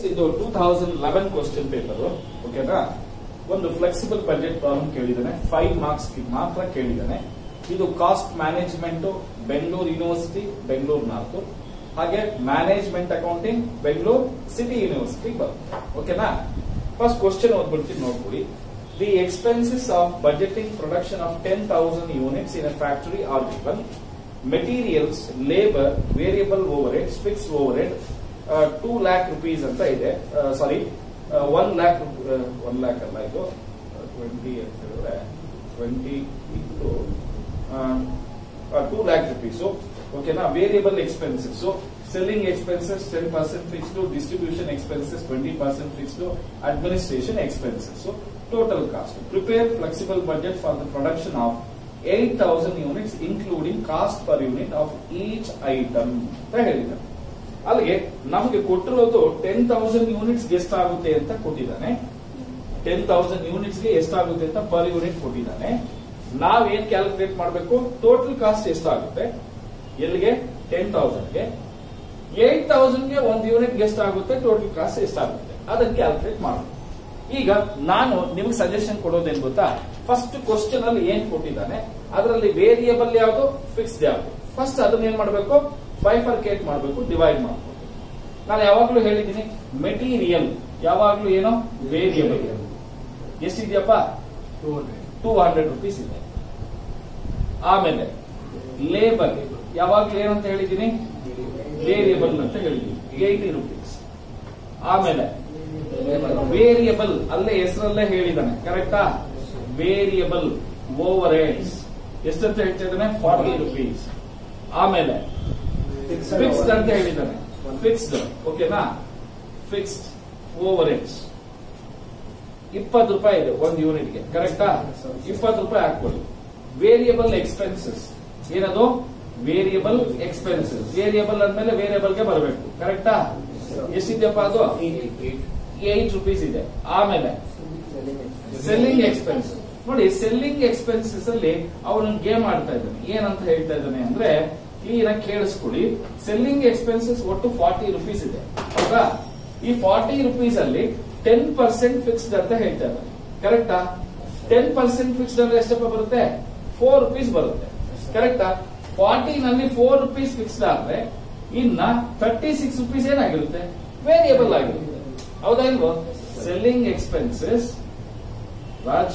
ಇದು 2011 question paper ಓಕೆನಾ. ಒಂದು ಫ್ಲೆಕ್ಸಿಬಲ್ ಬಜೆಟ್ ಪ್ರಾಬ್ಲಮ್ ಕೇಳಿದ್ದಾನೆ, 5 ಮಾರ್ಕ್ಸ್ ಮಾತ್ರ ಕೇಳಿದ್ದಾನೆ. ಇದು cost management Bengaluru university Bengaluru north, ಹಾಗೆ management accounting Bengaluru city university ಬರುತ್ತೆ ಓಕೆನಾ. ಫಸ್ಟ್ ಕ್ವಶನ್ ಓದ್ಬಿಡ್ತೀನಿ ನೋಡ್ಕೊಳ್ಳಿ. The expenses of budgeting production of 10,000 units in a factory are given. Materials, labour, variable overheads, fixed overhead 2 lakh rupees ಅಂತ ಇದೆ. ಸಾರಿ 1 lakh ಅಲ್ಲ, ಇದು 20 ಅಂತ ಹೇಳಿದ್ರೆ 20 into 2 lakh rupees ಓಕೆನಾ. Variable expenses, selling expenses 10% fixed, distribution expenses 20% fixed, administration expenses. Total cost. Prepare flexible budget for the production of 8,000 units including cost per unit of each item ಅಂತ ಹೇಳಿದ್ದಾರೆ. ಅಲ್ಲಿಗೆ ನಮಗೆ ಕೊಟ್ಟಿರೋದು 10,000 ಯೂನಿಟ್ಸ್ ಎಷ್ಟಾಗುತ್ತೆ ಅಂತ ಕೊಟ್ಟಿದ್ದಾನೆ. 10,000 units ಗೆ ಎಷ್ಟಾಗುತ್ತೆ ಅಂತ ಪರ್ ಯೂನಿಟ್ ಕೊಟ್ಟಿದ್ದಾನೆ. ನಾವೇನ್ ಕ್ಯಾಲ್ಕುಲೇಟ್ ಮಾಡಬೇಕು? ಟೋಟಲ್ ಕಾಸ್ಟ್ ಎಷ್ಟಾಗುತ್ತೆ, ಎಲ್ಲಿಗೆ 10,000 ಗೆ, 8,000 ಗೆ ಒಂದು ಯೂನಿಟ್ ಎಷ್ಟಾಗುತ್ತೆ, ಟೋಟಲ್ ಕಾಸ್ಟ್ ಎಷ್ಟಾಗುತ್ತೆ ಅದನ್ನ ಕ್ಯಾಲ್ಕುಲೇಟ್ ಮಾಡಬೇಕು. ಈಗ ನಾನು ನಿಮ್ಗೆ ಸಜೆಷನ್ ಕೊಡೋದೇನ್ ಗೊತ್ತಾ? ಫಸ್ಟ್ ಕ್ವಶನ್ ಅಲ್ಲಿ ಏನ್ ಕೊಟ್ಟಿದ್ದಾನೆ ಅದರಲ್ಲಿ ವೇರಿಯಬಲ್ ಯಾವುದು, ಫಿಕ್ಸ್ಡ್ ಯಾವುದು, ಫಸ್ಟ್ ಅದನ್ನ ಏನ್ ಮಾಡಬೇಕು, ಬೈಫರ್ಕೇಟ್ ಮಾಡಬೇಕು, ಡಿವೈಡ್ ಮಾಡಬೇಕು. ನಾನು ಯಾವಾಗ್ಲೂ ಹೇಳಿದ್ದೀನಿ ಮೆಟೀರಿಯಲ್ ಯಾವಾಗ್ಲೂ ಏನೋ ವೇರಿಯಬಲ್. ಎಷ್ಟಿದೆಯಪ್ಪ? 200 rupees ಇದೆ. ಆಮೇಲೆ ಲೇಬರ್ ಯಾವಾಗ್ಲೂ ಏನಂತ ಹೇಳಿದ್ದೀನಿ, ವೇರಿಯಬಲ್ ಅಂತ ಹೇಳಿದ್ದೀನಿ, 80 rupees. ಆಮೇಲೆ ವೇರಿಯಬಲ್ ಅಲ್ಲೇ ಹೆಸರಲ್ಲೇ ಹೇಳಿದ್ದಾನೆ, ಕರೆಕ್ಟಾ? ವೇರಿಯಬಲ್ ಓವರ್ ಹೆಡ್ಸ್ ಎಷ್ಟಂತ ಹೇಳ್ತಾ ಇದ್ದಾನೆ, 40 rupees. ಆಮೇಲೆ ಫಿಕ್ಸ್ಡ್ ಅಂತ ಹೇಳಿದ್ದಾನೆ, ಫಿಕ್ಸ್ಡ್ ಓಕೆನಾ. ಫಿಕ್ಸ್ಡ್ ಓವರ್ ಹೆಡ್ಸ್ 20 ರೂಪಾಯಿ ಇದೆ ಒಂದು ಯೂನಿಟ್ಗೆ, ಕರೆಕ್ಟಾ? 20 ರೂಪಾಯಿ ಹಾಕೊಳ್ಳಿ. ವೇರಿಯಬಲ್ ಎಕ್ಸ್ಪೆನ್ಸಸ್ ಏನದು, ವೇರಿಯಬಲ್ ಎಕ್ಸ್ಪೆನ್ಸಸ್. ವೇರಿಯಬಲ್ ಅಂದ್ಮೇಲೆ ವೇರಿಯಬಲ್ ಗೆ ಬರಬೇಕು, ಕರೆಕ್ಟಾ? ಎಷ್ಟಿದೆಯಪ್ಪ ಅದು? 8 rupees ಇದೆ. ಆಮೇಲೆ ಸೆಲ್ಲಿಂಗ್ ಎಕ್ಸ್ಪೆನ್ಸ್ ನೋಡಿ, ಸೆಲ್ಲಿಂಗ್ ಎಕ್ಸ್ಪೆನ್ಸಸ್ ಅಲ್ಲಿ ಅವನು ಗೇಮ್ ಆಡ್ತಾ ಇದ್ದಾನೆ. ಏನಂತ ಹೇಳ್ತಾ ಇದ್ದಾನೆ ಅಂದ್ರೆ, ಕ್ಲೀನ್ ಆಗಿ ಕೇಳಿಸ್ಕೊಳ್ಳಿ. ಸೆಲ್ಲಿಂಗ್ ಎಕ್ಸ್ಪೆನ್ಸಸ್ ಒಟ್ಟು 40 rupees ಇದೆ, ಹೌದಾ? ಈ 40 rupees ಅಲ್ಲಿ 10% ಫಿಕ್ಸ್ಡ್ ಅಂತ ಹೇಳ್ತಾ ಇದ್ದಾನೆ, ಕರೆಕ್ಟಾ? 10% ಫಿಕ್ಸ್ಡ್ ಅಂದ್ರೆ ಎಷ್ಟಪ್ಪ ಬರುತ್ತೆ? 4 rupees ಬರುತ್ತೆ, ಕರೆಕ್ಟಾ? 40 ನಲ್ಲಿ 4 rupees ಫಿಕ್ಸ್ಡ್ ಆದ್ರೆ ಇನ್ನ 36 rupees ಏನಾಗಿರುತ್ತೆ, ವೇರಿಯಬಲ್ ಆಗಿರುತ್ತೆ, ಹೌದಾ ಇಲ್ವೋ? ಸೆಲ್ಲಿಂಗ್ ಎಕ್ಸ್ಪೆನ್ಸಸ್ ರಾಜ್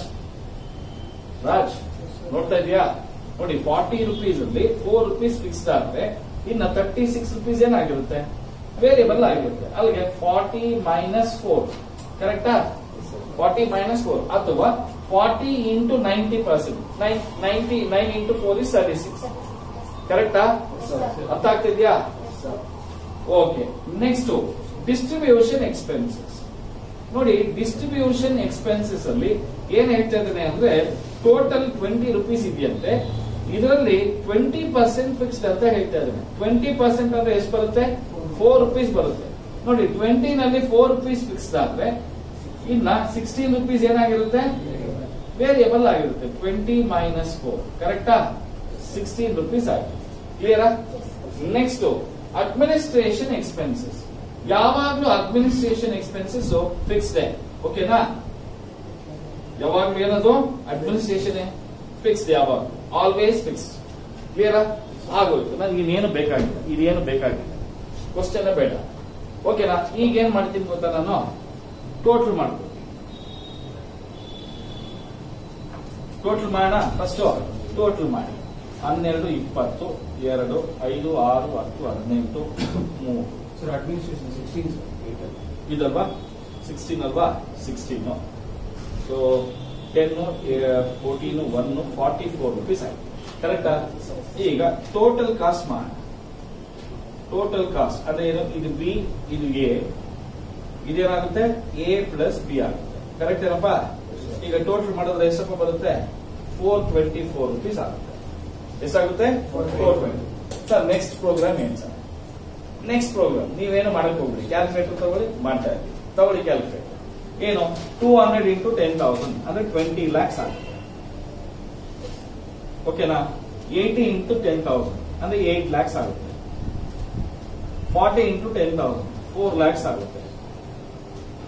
ನೋಡ್ತಾ ಇದೆಯಾ? ನೋಡಿ 40 rupees ಅಲ್ಲಿ 4 rupees ಫಿಕ್ಸ್ಡ್ ಆದ್ರೆ ಇನ್ನ 36 rupees ಏನಾಗಿರುತ್ತೆ, ವೇರಿಯಬಲ್ ಆಗಿರುತ್ತೆ. ಅಲ್ಲಿಗೆ 40 - 4 ಕರೆಕ್ಟಾ? 40 - 4 ಅಥವಾ 40 into 90%, 9 into 4 is 36, ಕರೆಕ್ಟಾ? ಅರ್ಥ ಆಗ್ತಿದ್ಯಾ? ಓಕೆ. Next distribution expenses. ನೋಡಿ, ಡಿಸ್ಟ್ರಿಬ್ಯೂಷನ್ ಎಕ್ಸ್ಪೆನ್ಸಸ್ ಅಲ್ಲಿ ಏನ್ ಹೇಳ್ತಾ ಇದ್ದಾನೆ ಅಂದ್ರೆ, ಟೋಟಲ್ 20 rupees ಇದೆಯಂತೆ, ಇದರಲ್ಲಿ 20% ಫಿಕ್ಸ್ಡ್ ಅಂತ ಹೇಳ್ತಾ ಇದ್ದಾನೆ. 20% ಅಂದ್ರೆ ಎಷ್ಟು ಬರುತ್ತೆ? 4 rupees ಬರುತ್ತೆ. ನೋಡಿ 20 ನಲ್ಲಿ 4 rupees ಫಿಕ್ಸ್ಡ್ ಆದ್ರೆ ಇನ್ನ 16 rupees ಏನಾಗಿರುತ್ತೆ, ವೇರಿಯಬಲ್ ಆಗಿರುತ್ತೆ. 20 - 4 ಕರೆಕ್ಟಾ? 16 rupees ಆಗಿದೆ. ಕ್ಲಿಯರಾ? Next administration expenses. ಯಾವಾಗ್ಲೂ ಅಡ್ಮಿನಿಸ್ಟ್ರೇಷನ್ ಎಕ್ಸ್ಪೆನ್ಸಸ್ ಫಿಕ್ಸ್ಡ್, ಓಕೆನಾ? ಯಾವಾಗ್ಲೂ ಏನದು, ಅಡ್ಮಿನಿಸ್ಟ್ರೇಷನ್ ಫಿಕ್ಸ್ಡ್, ಯಾವಾಗ್ಲೂ ಆಲ್ವೇಸ್ ಫಿಕ್ಸ್ಡ್. ಕ್ಲಿಯರಾ? ಆಗೋಯ್ತು. ನನಗೆ ಇನ್ನೇನು ಬೇಕಾಗಿಲ್ಲ, ಇದೇನು ಬೇಕಾಗಿಲ್ಲ, ಕ್ವಶನ್ ಬೇಡ, ಓಕೆನಾ? ಈಗ ಏನ್ ಮಾಡ್ತೀನಿ ಗೊತ್ತಾ, ನಾನು ಟೋಟಲ್ ಮಾಡ್ತೀನಿ. ಟೋಟಲ್ ಮಾಡೋಣ. ಫಸ್ಟ್ ಟೋಟಲ್ ಮಾಡಿ. 12, 20, 2, 5, 6, 10, 15, 3. Sir administration 16 ಇದಲ್ವಾ? 16 ಅಲ್ವಾ? 16. ಸೊ 10, 14, 1, 44 rupees ಆಯ್ತು, ಕರೆಕ್ಟಾ? ಈಗ ಟೋಟಲ್ ಕಾಸ್ಟ್ ಮಾಡಿ. ಟೋಟಲ್ ಕಾಸ್ಟ್ ಅಂದ್ರೆ ಏನು? ಇದು ಬಿ, ಇದು ಎ, ಇದೇನಾಗುತ್ತೆ ಎ ಪ್ಲಸ್ ಬಿ ಆಗುತ್ತೆ, ಕರೆಕ್ಟ್ ಏನಪ್ಪ? ಈಗ ಟೋಟಲ್ ಮಾಡಿದ್ರೆ ಎಷ್ಟಪ್ಪ ಬರುತ್ತೆ? 424 rupees ಆಗುತ್ತೆ. ಎಷ್ಟಾಗುತ್ತೆ? 420. ಸರ್ ನೆಕ್ಸ್ಟ್ ಪ್ರೋಗ್ರಾಮ್ ಏನ್ ಸರ್? ನೆಕ್ಸ್ಟ್ ಪ್ರೋಗ್ರಾಮ್ ನೀವೇನು ಮಾಡಕ್ ಹೋಗ್ರಿ, ಕ್ಯಾಲ್ಕುಲೇಟರ್ ತಗೊಳ್ಳಿ, ಮಾಡ್ತಾ ಇದ್ದೀವಿ, ತಗೊಳ್ಳಿ ಕ್ಯಾಲ್ಕುಲೇಟರ್. ಏನು? 200 into 10,000 ಅಂದ್ರೆ 20 lakhs ಆಗುತ್ತೆ, ಓಕೆನಾ? 80 into 10,000 ಅಂದ್ರೆ 8 lakhs ಆಗುತ್ತೆ. 40 into 10,000 4 lakhs ಆಗುತ್ತೆ.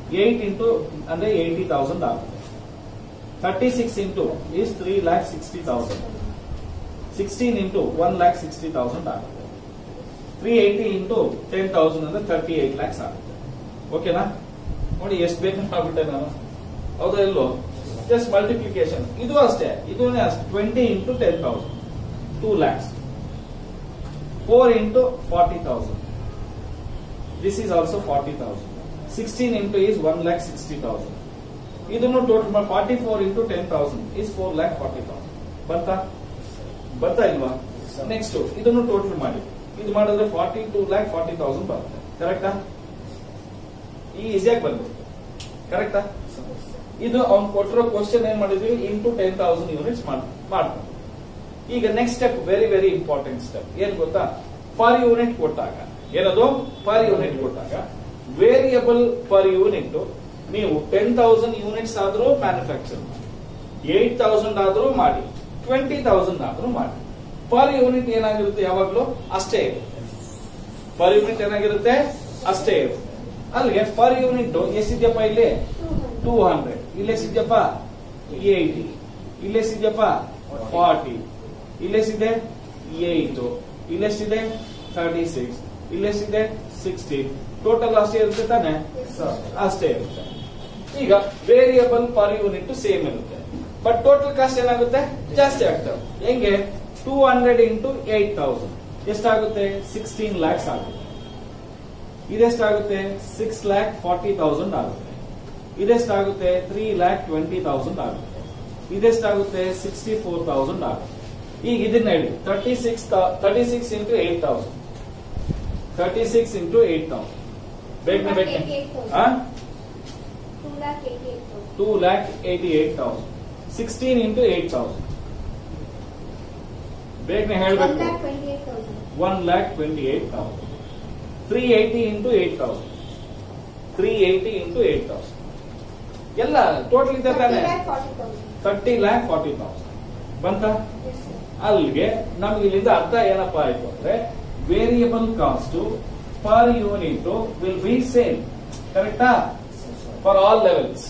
8 into ಅಂದ್ರೆ 80,000 ಆಗುತ್ತೆ. 36 into is 3,60,000. 16 into 1,60,000 ಆಗುತ್ತೆ. 380 into 10,000 ಅಂದ್ರೆ 38 lakhs ಆಗುತ್ತೆ. ಓಕೆನಾ? ನೋಡಿ ಎಷ್ಟು ಬೇಕು ಮಾಡ್ಬಿಟ್ಟೆ ನಾನು, ಹೌದಾ ಇಲ್ಲೋ? Just multiplication. ಇದು ಅಷ್ಟೇ, ಇದೂ ಅಷ್ಟೇ. 20 into 10,000 2 lakhs. 4 into 40,000. This is also 40,000. 16 into is 1,60,000. ಇದನ್ನು ಟೋಟಲ್ ಮಾಡಿ 44 into 10,000 is 4,40,000. ಬರ್ತಾ ಇಲ್ವಾ? ನೆಕ್ಸ್ಟ್ ಇದನ್ನು ಟೋಟಲ್ ಮಾಡಿ, ಇದು ಮಾಡಿದ್ರೆ 42,40,000 ಬರುತ್ತೆ. ಕರೆಕ್ಟಾ? ಈಸಿಯಾಗಿ ಬಂದ್ಬಿಟ್ಟು. ಕರೆಕ್ಟಾ? ಇದು ಅವ್ನು ಕೊಟ್ಟಿರೋ ಕ್ವಶನ್ ಏನ್ ಮಾಡಿದ್ವಿ, ಇಂಟು 10,000 ಯೂನಿಟ್ಸ್ ಮಾಡ್ಕೊಂಡು. ಈಗ next step, very very important step. ಏನ್ ಗೊತ್ತಾ? ಪರ್ ಯೂನಿಟ್ ಕೊಟ್ಟಾಗ, ಏನದು ಪರ್ ಯೂನಿಟ್ ಕೊಟ್ಟಾಗ ವೇರಿಯಬಲ್ ಪರ್ ಯೂನಿಟ್ ನೀವು 10,000 ಯೂನಿಟ್ಸ್ ಆದ್ರೂ ಮ್ಯಾನುಫ್ಯಾಕ್ಚರ್ ಮಾಡಿ, 8,000 ಆದ್ರೂ ಮಾಡಿ, 20,000 ಆದ್ರೂ ಮಾಡಿ, ಪರ್ ಯೂನಿಟ್ ಏನಾಗಿರುತ್ತೆ ಯಾವಾಗ್ಲೂ ಅಷ್ಟೇ ಇರುತ್ತೆ. ಪರ್ ಯೂನಿಟ್ ಏನಾಗಿರುತ್ತೆ ಅಷ್ಟೇ ಇರುತ್ತೆ. ಅಲ್ಲಿಗೆ ಪರ್ ಯೂನಿಟ್ ಎಷ್ಟಿದ್ಯಪ್ಪ ಇಲ್ಲಿ 200, ಇಲ್ಲೆಷ್ಟಿದ್ಯಪ್ಪ 80, ಇಲ್ಲೆಷ್ಟಿದ್ಯಪ್ಪ 40, ಇಲ್ಲೆಷ್ಟಿದೆ 8, ಇಲ್ಲೆಷ್ಟಿದೆ 36, ಇಲ್ಲೆಷ್ಟಿದೆ 16. ಟೋಟಲ್ ಅಷ್ಟೇ ಇರುತ್ತೆ ತಾನೆ? ಅಷ್ಟೇ ಇರುತ್ತೆ. ಈಗ ವೇರಿಯಬಲ್ ಪರ್ ಯೂನಿಟ್ ಸೇಮ್ ಇರುತ್ತೆ, ಬಟ್ ಟೋಟಲ್ ಕಾಸ್ಟ್ ಏನಾಗುತ್ತೆ ಜಾಸ್ತಿ ಆಗ್ತವೆ. ಹೆಂಗೆ? 200 into 8,000 ಎಷ್ಟಾಗುತ್ತೆ? 16 lakhs ಆಗುತ್ತೆ. ಇದೆಷ್ಟಾಗುತ್ತೆ? 6,40,000 ಆಗುತ್ತೆ. ಇದೆಷ್ಟಾಗುತ್ತೆ? 3,20,000 ಆಗುತ್ತೆ. ಇದೆಷ್ಟಾಗುತ್ತೆ? 64,000 ಆಗುತ್ತೆ. ಈಗ ಇದನ್ನ ಹೇಳಿ, 36 into 8,000. 36 into 8,000 ಬೇಕನೆ 2,88,000. 16 into 8,000 ಬೇಕನೆ ಹೇಳ್ಬೇಕು. 1,28,000. 380 into 8,000. 380 into 8,000 ಎಲ್ಲ ಟೋಟಲ್ ಇದೆ ತಾನೆ? 30,40,000 ಬಂತ? ಅಲ್ಲಿಗೆ ನಮ್ಗೆ ಇಲ್ಲಿಂದ ಅರ್ಥ ಏನಪ್ಪಾ ಆಯ್ತು ಅಂದ್ರೆ, variable cost per unit will be same. ಕರೆಕ್ಟಾ? For all levels.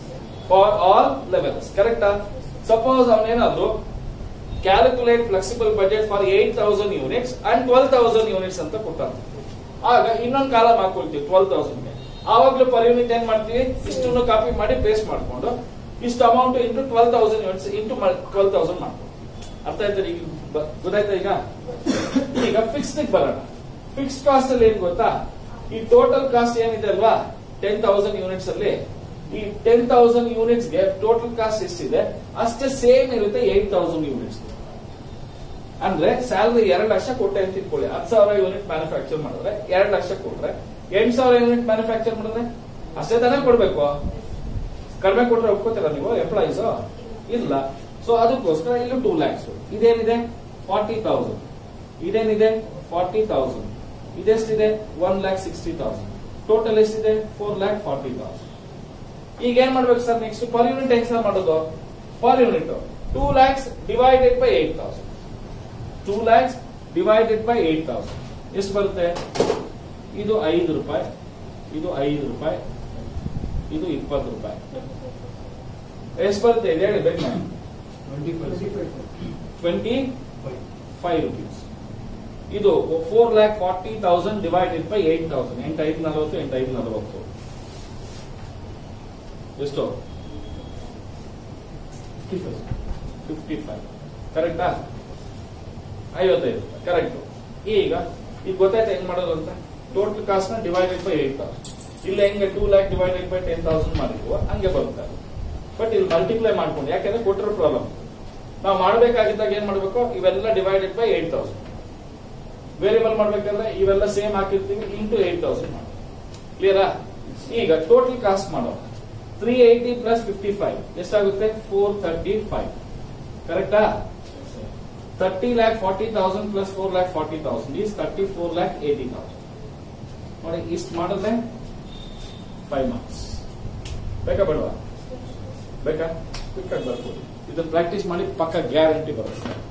ಕರೆಕ್ಟಾ? ಸಪೋಸ್ ಅವನೇನಾದ್ರು calculate flexible budget for 8,000 units and 12,000 units ಅಂತ ಕೊಟ್ಟಾಗ, ಆಗ ಇನ್ನೊಂದು ಕಾಲಮ್ ಹಾಕೊಳ್ತೀವಿ 12,000ಗೆ. ಆವಾಗ್ಲೂ ಪರ್ ಯೂನಿಟ್ ಏನ್ ಮಾಡ್ತೀವಿ, ಇಷ್ಟನ್ನು ಕಾಪಿ ಮಾಡಿ ಪೇಸ್ಟ್ ಮಾಡ್ಕೊಂಡು ಇಷ್ಟು ಅಮೌಂಟ್ ಇಂಟು 12,000 ಯೂನಿಟ್ಸ್ ಇಂಟು 12,000 ಮಾಡ್ಕೊಂಡು. ಅರ್ಥ ಆಯ್ತಾ? ಈಗ ಗೊತ್ತಾಯ್ತಾ? ಈಗ ಫಿಕ್ಸ್ಡ್ ಬರೋಣ. ಫಿಕ್ಸ್ಡ್ ಕಾಸ್ಟ್ ಅಲ್ಲಿ ಏನ್ ಗೊತ್ತಾ, ಈ ಟೋಟಲ್ ಕಾಸ್ಟ್ ಏನಿದೆ ಅಲ್ವಾ 10,000 ಯೂನಿಟ್ಸ್ ಅಲ್ಲಿ, ಈ 10,000 ಯೂನಿಟ್ಸ್ ಗೆ ಟೋಟಲ್ ಕಾಸ್ಟ್ ಎಷ್ಟಿದೆ ಅಷ್ಟೇ ಸೇಮ್ ಇರುತ್ತೆ 8,000 ಯೂನಿಟ್ಸ್. ಅಂದ್ರೆ ಸ್ಯಾಲರಿ 2 ಲಕ್ಷ ಕೊಟ್ಟೆ ಅಂತ ಇಟ್ಕೊಳ್ಳಿ. 10,000 ಯೂನಿಟ್ ಮ್ಯಾನುಫ್ಯಾಕ್ಚರ್ ಮಾಡಿದ್ರೆ 2 ಲಕ್ಷ ಕೊಟ್ರೆ 8,000 ಯೂನಿಟ್ ಮ್ಯಾನುಫ್ಯಾಕ್ಚರ್ ಮಾಡಿದ್ರೆ ಅಷ್ಟೇ ತಾನೇ ಕೊಡ್ಬೇಕು. ಕಡಿಮೆ ಕೊಟ್ರೆ ಒಪ್ಕೋತೀರಾ ನೀವು ಎಂಪ್ಲಾಯೀಸ್? ಇಲ್ಲ. ಸೊ ಅದಕ್ಕೋಸ್ಕರ ಇಲ್ಲಿ 2 lakhs. ಇದೇನಿದೆ 40,000, ಇದೇನಿದೆ 40,000, ಇದೆಷ್ಟಿದೆ 1,60,000. ಟೋಟಲ್ ಎಷ್ಟಿದೆ 4,40,000. ಈಗ ಏನ್ ಮಾಡ್ಬೇಕು ಸರ್ ನೆಕ್ಸ್ಟ್? ಪರ್ ಯೂನಿಟ್ ಹೆಂಗ್ ಸರ್ ಮಾಡೋದು? Per unit 2 lakhs divided by 8,000. 2 lakhs divided by 8,000 ಎಷ್ಟು ಬರುತ್ತೆ? ಇದು 5 ರೂಪಾಯಿ, ಇದು 5 ರೂಪಾಯಿ, ಇದು 20 ರೂಪಾಯಿ. ಎಷ್ಟು ಬರುತ್ತೆ ಇದು ಹೇಳಿ ಬೇಕು? 25 rupees. ಇದು 4,40,000 ಡಿವೈಡೆಡ್ ಬೈ 8,000. 8,540, 8,540 ಎಷ್ಟು? 55. ಕರೆಕ್ಟಾ? 55. ಕರೆಕ್ಟ್. ಈಗ ಗೊತ್ತಾಯ್ತಾ ಹೆಂಗ್ ಮಾಡೋದು ಅಂತ? ಟೋಟಲ್ ಕಾಸ್ಟ್ ನ ಡಿವೈಡೆಡ್ ಬೈ 8,000. ಇಲ್ಲ ಹೆಂಗೆ 2 lakh ಡಿವೈಡೆಡ್ ಬೈ 10,000 ಮಾಡಿದ್ವು ಹಂಗೆ ಬರುತ್ತೆ. ಬಟ್ ಇಲ್ಲಿ ಮಲ್ಟಿಪ್ಲೈ ಮಾಡ್ಕೊಂಡು, ಯಾಕೆಂದ್ರೆ ಕೊಟ್ಟಿರೋ ಪ್ರಾಬ್ಲಮ್ ನಾವು ಮಾಡಬೇಕಾಗಿದ್ದಾಗ ಏನ್ ಮಾಡ್ಬೇಕು, ಇವೆಲ್ಲ ಡಿವೈಡೆಡ್ ಬೈ 8,000. ವೇರಿಯಬಲ್ ಮಾಡ್ಬೇಕಾದ್ರೆ ಇವೆಲ್ಲ ಸೇಮ್ ಹಾಕಿರ್ತೀವಿ, ಇಂಟು 8,000 ಮಾಡಿ. ಕ್ಲಿಯರಾ? ಈಗ ಟೋಟಲ್ ಕಾಸ್ಟ್ ಮಾಡೋ 380 ಪ್ಲಸ್ 55 ಎಷ್ಟಾಗುತ್ತೆ? 435. ಕರೆಕ್ಟಾ? 30,40,000 ಪ್ಲಸ್ 4,40,000 ಈಸ್ 34,80,000. ನೋಡಿ ಇಷ್ಟು ಮಾಡಿದ್ರೆ 5 marks. ಬೇಕಾ ಬೇಡವಾ? ಬೇಕಾ? ಕ್ವಿಕ್ ಆಗಿ ಬರ್ಬೋದು. ಇದನ್ನ ಪ್ರಾಕ್ಟೀಸ್ ಮಾಡಿ ಪಕ್ಕ ಗ್ಯಾರಂಟಿ ಬರುತ್ತೆ.